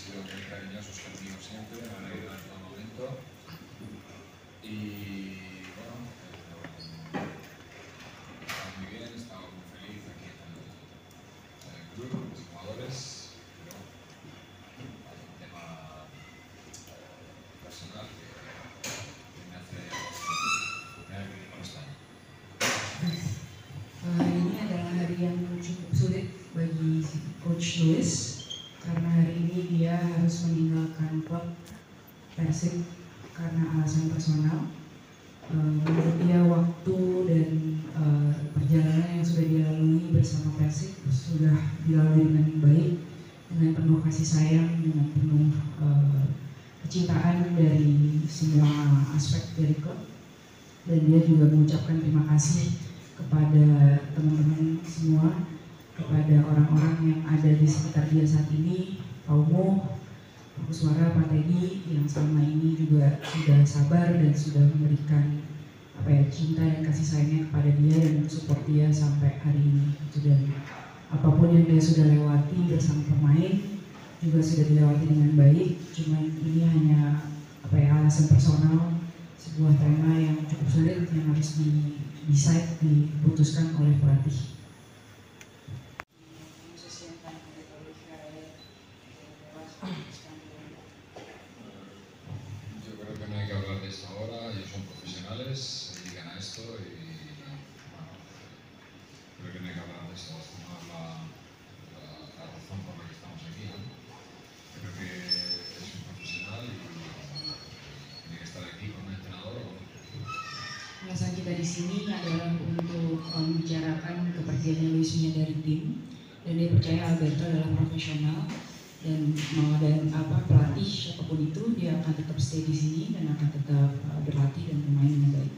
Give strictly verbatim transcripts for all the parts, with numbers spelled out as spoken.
sido muy cariñosos conmigo siempre, me han ayudado en todo momento. Y bueno, eh, está muy bien, he estado muy feliz aquí en el, en el club, con los jugadores, pero hay un tema eh, personal que, que me hace me hace vivir con España. Hari ini adalah hari yang cukup sulit bagi Coach Luis karena hari ini dia harus meninggalkan klub Persib karena alasan personal. Uh, menurut dia waktu dan uh, perjalanan yang sudah dia lalui bersama Persib sudah dilalui dengan baik, dengan penuh kasih sayang, dengan penuh uh, kecintaan dari semua aspek dari klub, dan dia juga mengucapkan terima kasih kepada teman-teman semua, kepada orang-orang yang ada di sekitar dia saat ini, Pak Umo, Pak Kuswara, Pak Teddy, yang selama ini juga sudah sabar dan sudah memberikan apa ya, cinta dan kasih sayangnya kepada dia dan support dia sampai hari ini. Dan apapun yang dia sudah lewati bersama pemain juga sudah dilewati dengan baik. Cuma ini hanya apa ya, alasan personal, sebuah tema yang cukup sulit yang harus di decide, diputuskan oleh pelatih. Yo creo que no hay que hablar de esto ahora, ellos son profesionales, se dedican a esto y bueno, creo que no hay que hablar de esto, esto no es la, la, la razón por la que estamos aquí, ¿no? Creo que es un profesional y tiene que estar aquí con un entrenador o con un Alasan kita di sini adalah untuk membicarakan kepergian Luis Milla dari tim, dan dia percaya Alberto adalah profesional dan mau ada apa pelatih siapapun itu dia akan tetap stay di sini dan akan tetap uh, berlatih dan bermain dengan baik.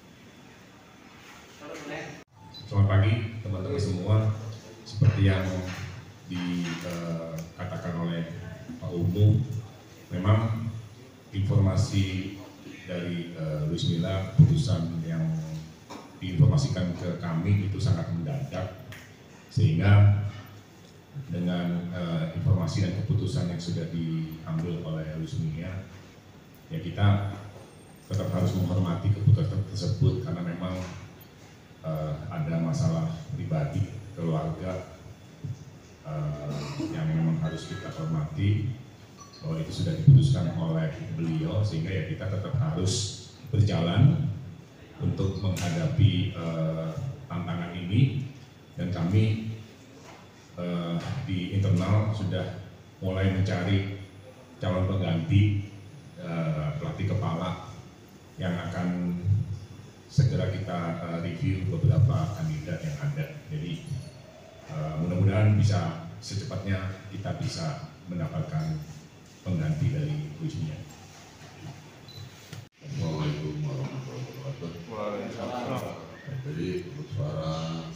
Selamat pagi teman-teman semua. Seperti yang dikatakan uh, oleh Pak Umu, memang informasi dari uh, Luis Milla, putusan yang diinformasikan ke kami itu sangat mendadak, sehingga dengan uh, informasi dan keputusan yang sudah diambil oleh Luis Milla, ya kita tetap harus menghormati keputusan tersebut karena memang uh, ada masalah pribadi keluarga uh, yang memang harus kita hormati, bahwa itu sudah diputuskan oleh beliau, sehingga ya kita tetap harus berjalan untuk menghadapi uh, tantangan ini. Dan kami uh, di internal sudah mulai mencari calon pengganti uh, pelatih kepala yang akan segera kita uh, review beberapa kandidat yang ada. Jadi uh, mudah-mudahan bisa secepatnya kita bisa mendapatkan pengganti dari Luis Milla. Assalamualaikum warahmatullahi wabarakatuh. Jadi suara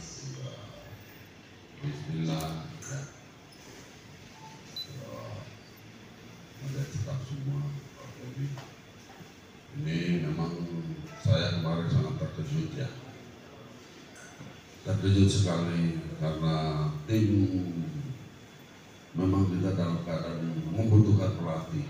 Bismillah ya. Melihat tetap semua. Jadi ini memang saya kemarin sangat terkejut ya. Terkejut sekali karena tim memang kita dalam keadaan membutuhkan pelatih,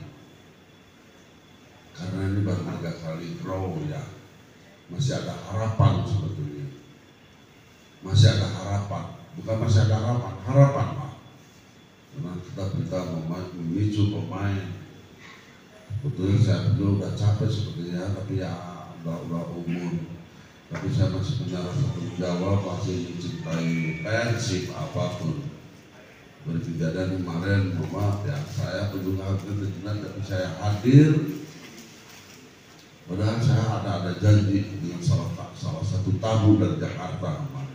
karena ini baru tiga kali draw ya, masih ada harapan sebetulnya, masih ada harapan, bukan masih ada harapan, harapan lah, karena kita bisa memicu pemain. Betul, saya juga udah capek sepertinya, tapi ya udah udah umur, tapi saya masih punya rasa tanggung jawab, masih mencintai Persib apapun. Berkejadian kemarin, maaf ya, saya penjualan ketentuan tapi saya hadir. Padahal saya ada ada janji dengan salah salah satu tamu dari Jakarta kemarin.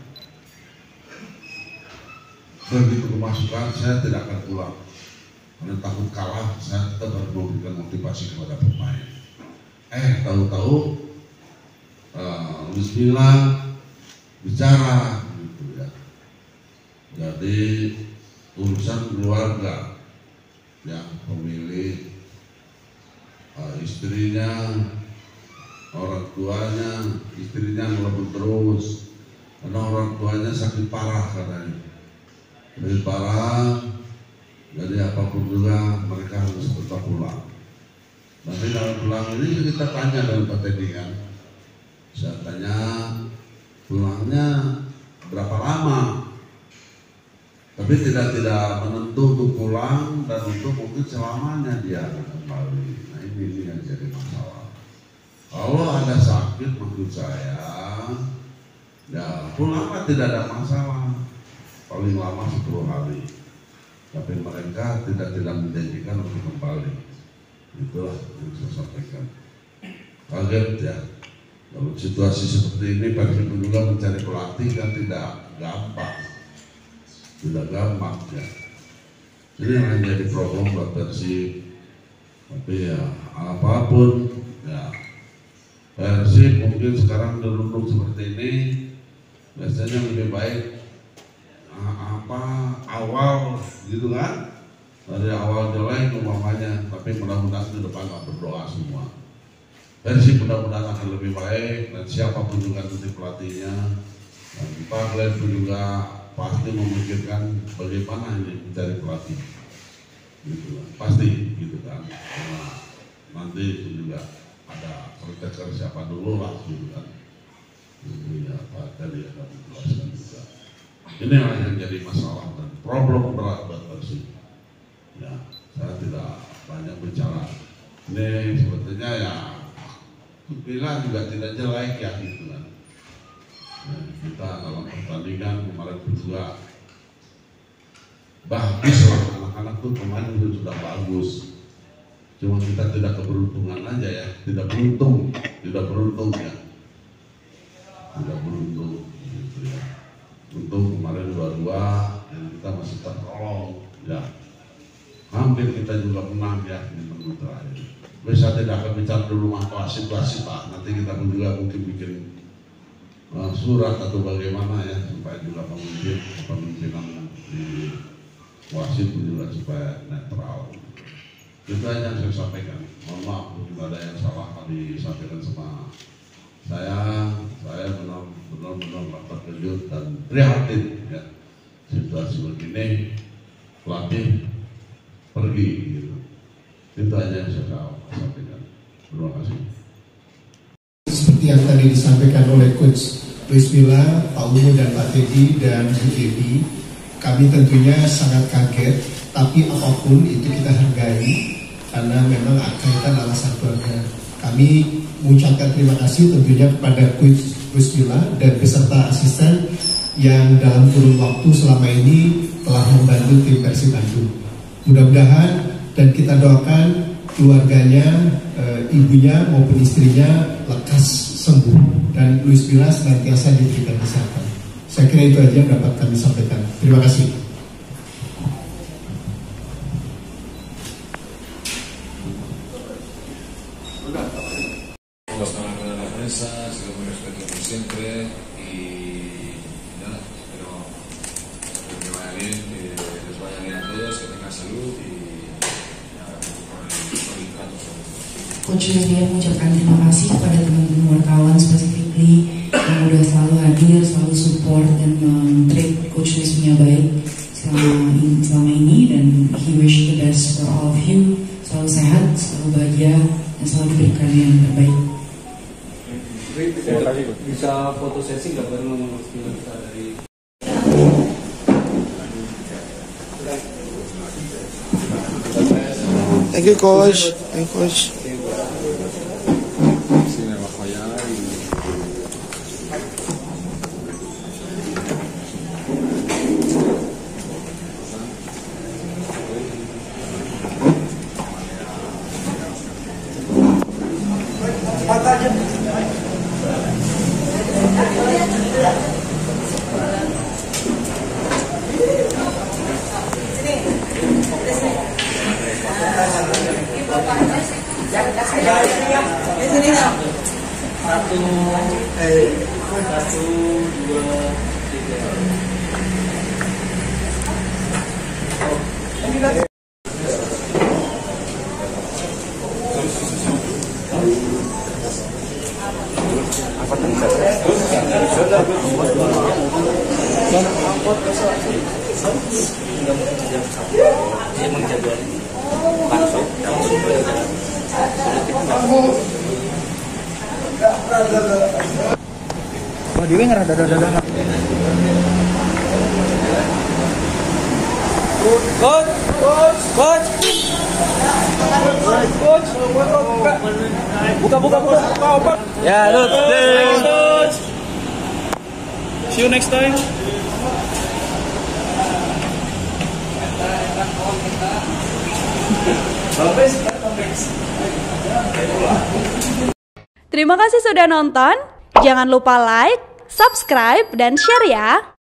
Begitu kemasukan, saya tidak akan pulang. Karena takut kalah, saya tetap harus memberikan motivasi kepada pemain. Eh, tahu-tahu uh, Luis Milla bicara, gitu ya. Jadi urusan keluarga yang pemilih uh, istrinya, orang tuanya, istrinya melebur terus karena orang tuanya sakit parah katanya, sakit parah Jadi apapun juga mereka harus tetap pulang. Tapi kalau pulang ini kita tanya dengan Pak Teddy kan, saya tanya pulangnya berapa lama, tapi tidak tidak menentu untuk pulang dan untuk mungkin selamanya dia akan kembali. Nah ini, ini yang jadi masalah. Kalau ada sakit menurut saya, ya pulanglah tidak ada masalah, paling lama sepuluh hari. Tapi mereka tidak tidak menjanjikan untuk kembali. Itulah yang saya sampaikan. Kaget ya, kalau situasi seperti ini Persib juga mencari pelatih kan tidak gampang, tidak gampang ya. Ini yang jadi problem buat Persib. Tapi ya apapun ya, Persib mungkin sekarang duduk seperti ini, biasanya lebih baik apa awal gitu kan, dari awal jelek umpamanya, tapi mudah-mudahan ke depan nggak berdoa semua. Persib mudah-mudahan akan lebih baik, dan siapapun juga nanti pelatihnya, dan Pak Glenn juga pasti memikirkan bagaimana ini mencari pelatih, gitu kan. Pasti gitu kan. Nah, nanti itu juga ada kriteria siapa dulu lah, gitu kan. Ini ya Pak tadi akan menjelaskan juga. Ini yang jadi masalah dan problem berat buat Persib. Ya, saya tidak banyak bicara. Ini sebetulnya ya bilang juga tidak jelek ya gitu kan. Ya, kita dalam pertandingan kemarin juga bagus lah, anak-anak tuh kemarin itu sudah bagus. Cuma kita tidak keberuntungan aja ya, tidak beruntung, tidak beruntung ya, tidak beruntung gitu ya. Untung kemarin dua-dua dan kita masih tertolong ya. Hampir kita juga menang ya di menit terakhir. Bisa tidak akan bicara dulu masalah wasit-wasit Pak. Nanti kita pun juga mungkin bikin uh, surat atau bagaimana ya supaya juga pemimpin pemimpinan di wasit juga supaya netral. Itu aja yang saya sampaikan. Mohon maaf jika ada yang salah tadi disampaikan sama saya. Saya benar-benar terkejut dan prihatin ya situasi begini, pelatih pergi gitu. Itu aja yang saya sampaikan. Terima kasih. Seperti yang tadi disampaikan oleh Coach Luis Milla, Pak Umu dan Pak Teddy dan Bu Devi, kami tentunya sangat kaget, tapi apapun itu kita hargai karena memang kaitan alasan keluarga. Kami mengucapkan terima kasih tentunya kepada Coach Luis Milla dan beserta asisten yang dalam kurun waktu selama ini telah membantu tim Persib Bandung. Mudah-mudahan dan kita doakan keluarganya, e, ibunya maupun istrinya lekas sembuh dan Luis Milla senantiasa diberikan kesehatan. Saya kira itu aja yang dapat kami sampaikan. Terima kasih. Siempre y nada, espero que vaya bien, que les vaya bien a todos, que tengan salud y nada, por el, por el trato sobre todo. Coach Luis mengucapkan terima kasih kepada teman-teman wartawan specifically yang udah selalu hadir, selalu support dan men-treat Coach Luis baik selama ini, selama ini dan he wish the best for all of you, selalu sehat, selalu bahagia dan selalu diberikan yang terbaik. Bisa foto sesi nggak bareng sama Mas Milla kita dari Thank you coach, thank you coach. satu, eh, satu, dua, tiga. Apa tadi? jam satu dia emang jadwal langsung langsung Wah, Dewi ngerada dada dada. coach coach coach coach buka buka buka ya Lut coach see you next time. Terima kasih sudah nonton. Jangan lupa like, subscribe, dan share ya.